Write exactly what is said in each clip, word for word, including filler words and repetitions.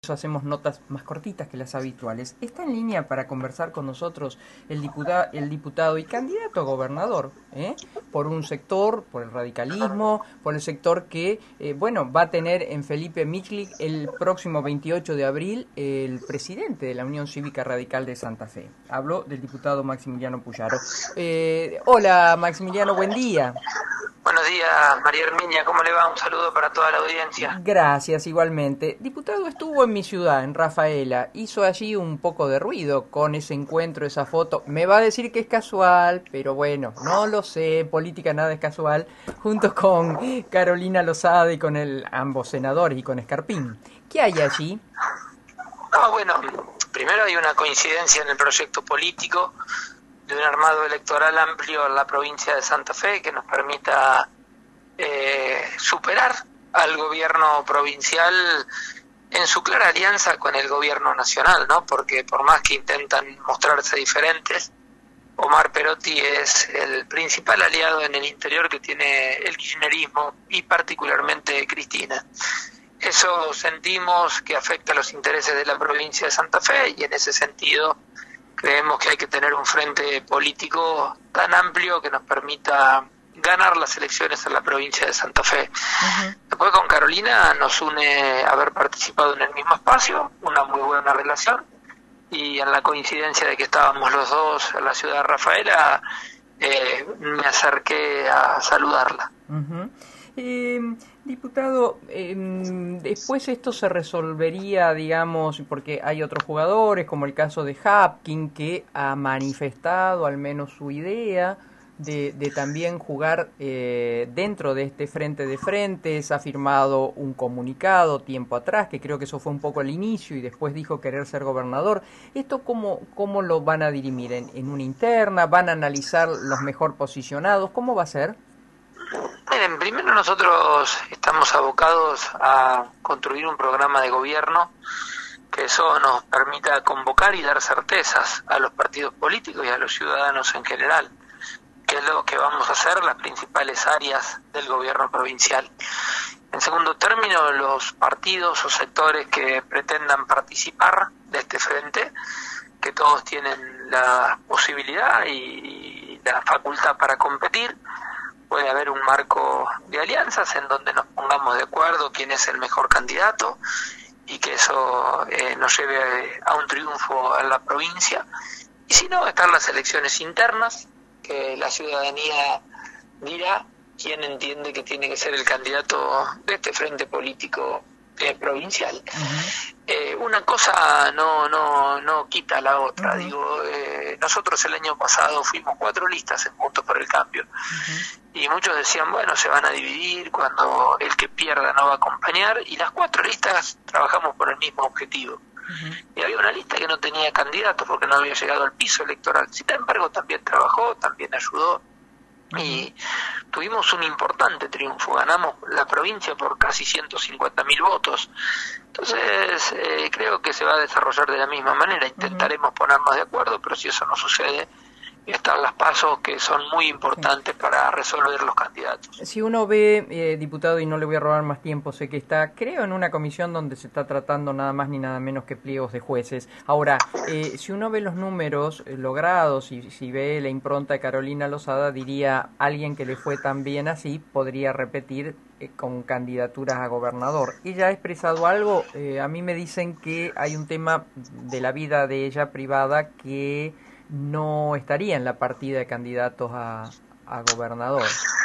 hacemos notas más cortitas que las habituales. Está en línea para conversar con nosotros el diputado, el diputado y candidato a gobernador, ¿eh? por un sector, por el radicalismo, por el sector que, eh, bueno, va a tener en Felipe Michlik el próximo veintiocho de abril el presidente de la Unión Cívica Radical de Santa Fe. Hablo del diputado Maximiliano Puyaro. Eh, hola Maximiliano, buen día. Buenos días, María Herminia, ¿cómo le va? Un saludo para toda la audiencia. Gracias, igualmente. Diputado, estuvo en mi ciudad, en Rafaela, hizo allí un poco de ruido con ese encuentro, esa foto. Me va a decir que es casual, pero bueno, no lo sé, en política nada es casual, junto con Carolina Lozada y con el, ambos senadores y con Escarpín. ¿Qué hay allí? No, bueno, primero hay una coincidencia en el proyecto político de un armado electoral amplio en la provincia de Santa Fe que nos permita eh, superar al gobierno provincial en su clara alianza con el gobierno nacional, ¿no? Porque por más que intentan mostrarse diferentes, Omar Perotti es el principal aliado en el interior que tiene el kirchnerismo y particularmente Cristina. Eso sentimos que afecta a los intereses de la provincia de Santa Fe y en ese sentido creemos que hay que tener un frente político tan amplio que nos permita ganar las elecciones en la provincia de Santa Fe. Uh-huh. Después con Carolina nos une haber participado en el mismo espacio, una muy buena relación, y en la coincidencia de que estábamos los dos en la ciudad de Rafaela, eh, me acerqué a saludarla. Uh-huh. Eh, diputado, eh, después esto se resolvería, digamos, porque hay otros jugadores, como el caso de Hapkin, que ha manifestado al menos su idea de, de también jugar eh, dentro de este frente de frentes, ha firmado un comunicado tiempo atrás, que creo que eso fue un poco al inicio, y después dijo querer ser gobernador. ¿Esto cómo, cómo lo van a dirimir? ¿En, en una interna? ¿Van a analizar los mejor posicionados? ¿Cómo va a ser? Miren, primero nosotros estamos abocados a construir un programa de gobierno que eso nos permita convocar y dar certezas a los partidos políticos y a los ciudadanos en general, que es lo que vamos a hacer las principales áreas del gobierno provincial. En segundo término, los partidos o sectores que pretendan participar de este frente, que todos tienen la posibilidad y la facultad para competir. Puede haber un marco de alianzas en donde nos pongamos de acuerdo quién es el mejor candidato y que eso eh, nos lleve a un triunfo en la provincia. Y si no, están las elecciones internas, que la ciudadanía dirá quién entiende que tiene que ser el candidato de este frente político eh, provincial. Uh-huh. Eh, una cosa no no no quita la otra. Uh-huh. Digo, eh, nosotros el año pasado fuimos cuatro listas en Juntos por el Cambio. Uh-huh. Y muchos decían, bueno, se van a dividir cuando el que pierda no va a acompañar, y las cuatro listas trabajamos por el mismo objetivo. Uh-huh. Y había una lista que no tenía candidato porque no había llegado al piso electoral. Sin embargo, también trabajó, también ayudó, uh-huh. y tuvimos un importante triunfo. Ganamos la provincia por casi ciento cincuenta mil votos. Entonces, eh, creo que se va a desarrollar de la misma manera. Intentaremos uh-huh. ponernos de acuerdo, pero si eso no sucede, están las pasos que son muy importantes sí. para resolver los candidatos. Si uno ve, eh, diputado, y no le voy a robar más tiempo, sé que está, creo, en una comisión donde se está tratando nada más ni nada menos que pliegos de jueces. Ahora, eh, si uno ve los números eh, logrados y si ve la impronta de Carolina Lozada, diría, alguien que le fue tan bien así podría repetir eh, con candidaturas a gobernador. Ella ha expresado algo, eh, a mí me dicen que hay un tema de la vida de ella privada que no estaría en la partida de candidatos a, a gobernador.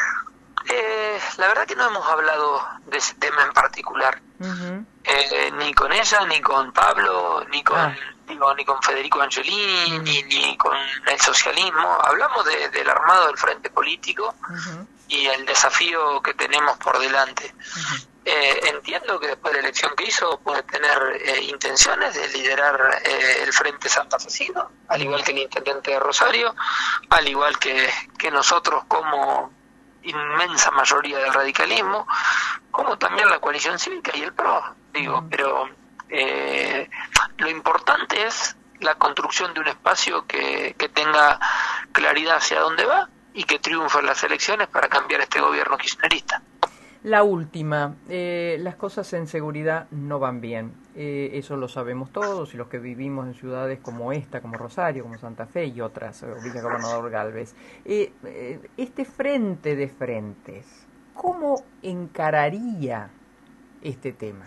Eh, la verdad que no hemos hablado de ese tema en particular. Uh-huh. Eh, ni con ella, ni con Pablo, ni con, ah. digo, ni con Federico Angelini, uh-huh. ni, ni con el socialismo. Hablamos de, del armado del frente político uh-huh. y el desafío que tenemos por delante. Uh-huh. Eh, entiendo que después de la elección que hizo puede tener eh, intenciones de liderar eh, el Frente Santafesino, al igual que el intendente de Rosario, al igual que, que nosotros como inmensa mayoría del radicalismo, como también la coalición cívica y el P R O, digo, uh-huh. pero eh, lo importante es la construcción de un espacio que, que tenga claridad hacia dónde va y que triunfe en las elecciones para cambiar este gobierno kirchnerista. La última, eh, las cosas en seguridad no van bien. Eh, eso lo sabemos todos y los que vivimos en ciudades como esta, como Rosario, como Santa Fe y otras, eh, Villa Gobernador Galvez. Eh, eh, este frente de frentes, ¿cómo encararía este tema?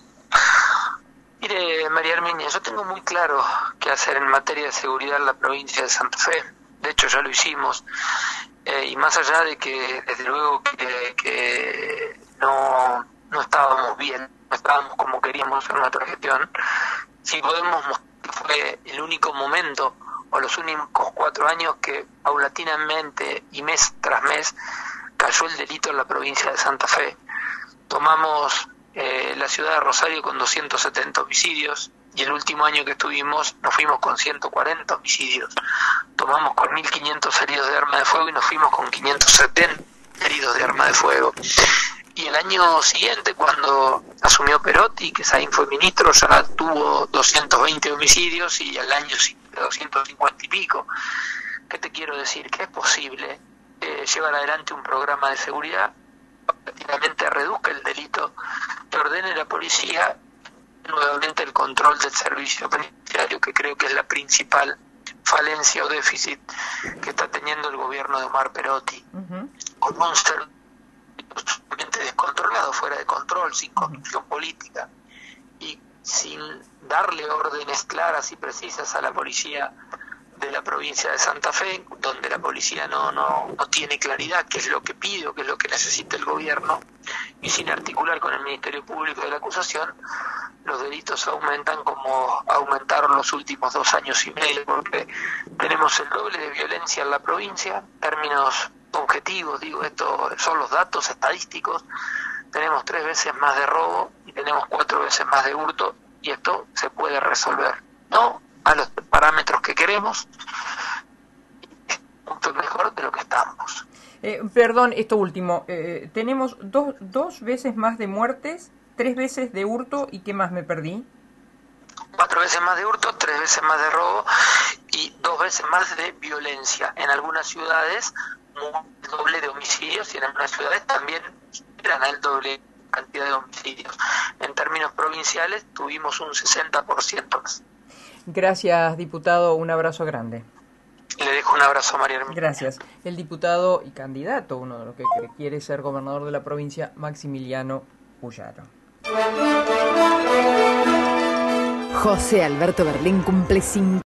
Mire, María Herminia, yo tengo muy claro qué hacer en materia de seguridad en la provincia de Santa Fe. De hecho, ya lo hicimos. Eh, y más allá de que, desde luego, que, que no, no estábamos bien, no estábamos como queríamos en nuestra gestión, si podemos mostrar que fue el único momento o los únicos cuatro años que paulatinamente y mes tras mes cayó el delito en la provincia de Santa Fe. Tomamos eh, la ciudad de Rosario con doscientos setenta homicidios y el último año que estuvimos nos fuimos con ciento cuarenta homicidios. Tomamos con mil quinientos heridos de arma de fuego y nos fuimos con quinientos setenta heridos de arma de fuego. Y el año siguiente, cuando asumió Perotti, que Saín fue ministro, ya tuvo doscientos veinte homicidios y el año siguiente doscientos cincuenta y pico. ¿Qué te quiero decir? Que es posible eh, llevar adelante un programa de seguridad que prácticamente reduzca el delito, que ordene la policía nuevamente el control del servicio penitenciario, que creo que es la principal falencia o déficit que está teniendo el gobierno de Omar Perotti, uh-huh. con un servicio totalmente descontrolado, fuera de control, sin conducción política y sin darle órdenes claras y precisas a la policía de la provincia de Santa Fe, donde la policía no, no, no tiene claridad qué es lo que pide o qué es lo que necesita el gobierno, y sin articular con el Ministerio Público de la acusación, los delitos aumentan como aumentaron los últimos dos años y medio, porque tenemos el doble de violencia en la provincia, en términos objetivos, digo, esto son los datos estadísticos, tenemos tres veces más de robo y tenemos cuatro veces más de hurto, y esto se puede resolver, no a los parámetros que queremos, mucho mejor de lo que estamos. Eh, perdón, esto último, eh, tenemos dos, dos veces más de muertes, tres veces de hurto, ¿y qué más me perdí? Cuatro veces más de hurto, tres veces más de robo y dos veces más de violencia. En algunas ciudades el doble de homicidios y en algunas ciudades también eran el doble cantidad de homicidios. En términos provinciales tuvimos un sesenta por ciento más. Gracias, diputado, un abrazo grande. Le dejo un abrazo, María Herminia. Gracias. El diputado y candidato, uno de los que quiere ser gobernador de la provincia, Maximiliano Puyaro. José Alberto Berlín cumple cincuenta